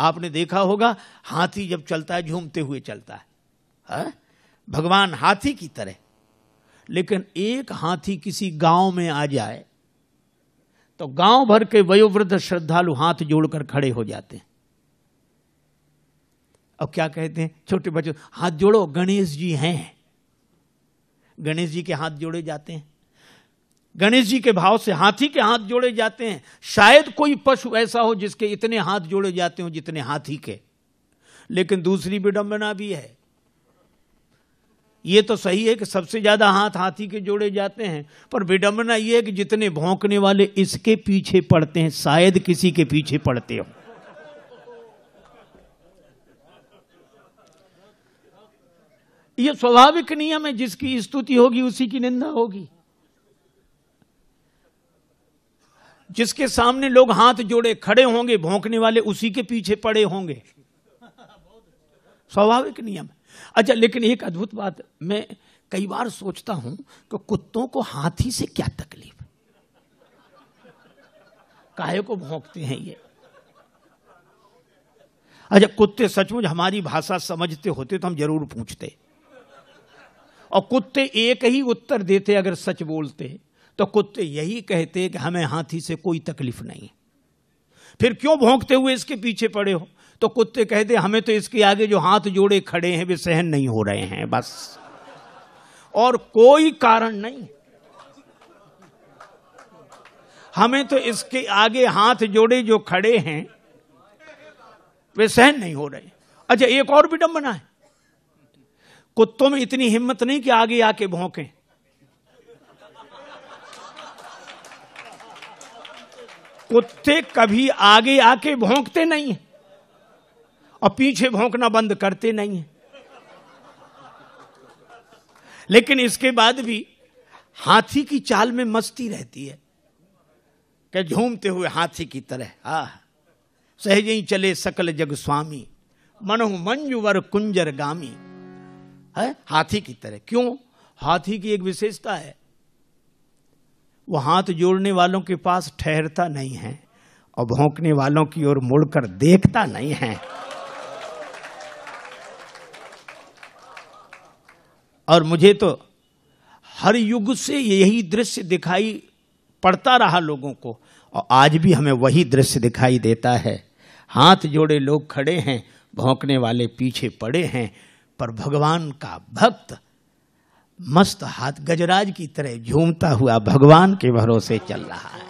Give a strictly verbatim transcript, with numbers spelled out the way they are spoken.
आपने देखा होगा हाथी जब चलता है झूमते हुए चलता है, है? भगवान हाथी की तरह। लेकिन एक हाथी किसी गांव में आ जाए तो गांव भर के वयोवृद्ध श्रद्धालु हाथ जोड़कर खड़े हो जाते हैं। अब क्या कहते हैं छोटे बच्चों, हाथ जोड़ो, गणेश जी हैं। गणेश जी के हाथ जोड़े जाते हैं, गणेश जी के भाव से हाथी के हाथ जोड़े जाते हैं। शायद कोई पशु ऐसा हो जिसके इतने हाथ जोड़े जाते हो जितने हाथी के। लेकिन दूसरी विडंबना भी है। ये तो सही है कि सबसे ज्यादा हाथ हाथी के जोड़े जाते हैं, पर विडंबना यह है कि जितने भौंकने वाले इसके पीछे पड़ते हैं शायद किसी के पीछे पड़ते हो। यह स्वाभाविक नियम है, जिसकी स्तुति होगी उसी की निंदा होगी। जिसके सामने लोग हाथ जोड़े खड़े होंगे भौंकने वाले उसी के पीछे पड़े होंगे, स्वाभाविक नियम है। अच्छा, लेकिन एक अद्भुत बात मैं कई बार सोचता हूं कि कुत्तों को हाथी से क्या तकलीफ, काहे को भौंकते हैं ये। अच्छा, कुत्ते सचमुच हमारी भाषा समझते होते तो हम जरूर पूछते, और कुत्ते एक ही उत्तर देते अगर सच बोलते तो कुत्ते यही कहते कि हमें हाथी से कोई तकलीफ नहीं। फिर क्यों भौंकते हुए इसके पीछे पड़े हो? तो कुत्ते कहते हमें तो इसके आगे जो हाथ जोड़े खड़े हैं वे सहन नहीं हो रहे हैं, बस, और कोई कारण नहीं। हमें तो इसके आगे हाथ जोड़े जो खड़े हैं वे सहन नहीं हो रहे। अच्छा, एक और विडंबना है, कुत्तों में इतनी हिम्मत नहीं कि आगे आके भौंकें। कुत्ते कभी आगे आके भौंकते नहीं हैं और पीछे भौंकना बंद करते नहीं हैं। लेकिन इसके बाद भी हाथी की चाल में मस्ती रहती है कि झूमते हुए हाथी की तरह, आ सहज ही चले सकल जग स्वामी, मनहु मंजुवर कुंजर गामी, है हाथी की तरह। क्यों? हाथी की एक विशेषता है, वो हाथ जोड़ने वालों के पास ठहरता नहीं है और भौंकने वालों की ओर मुड़कर देखता नहीं है। और मुझे तो हर युग से यही दृश्य दिखाई पड़ता रहा लोगों को, और आज भी हमें वही दृश्य दिखाई देता है। हाथ जोड़े लोग खड़े हैं, भौंकने वाले पीछे पड़े हैं, पर भगवान का भक्त मस्त हाथ गजराज की तरह झूमता हुआ भगवान के भरोसे चल रहा है।